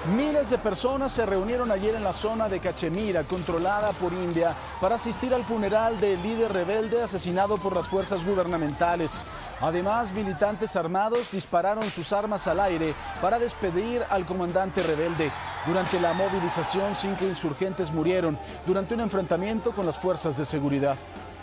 Miles de personas se reunieron ayer en la zona de Cachemira, controlada por India, para asistir al funeral del líder rebelde asesinado por las fuerzas gubernamentales. Además, militantes armados dispararon sus armas al aire para despedir al comandante rebelde. Durante la movilización, 5 insurgentes murieron durante un enfrentamiento con las fuerzas de seguridad.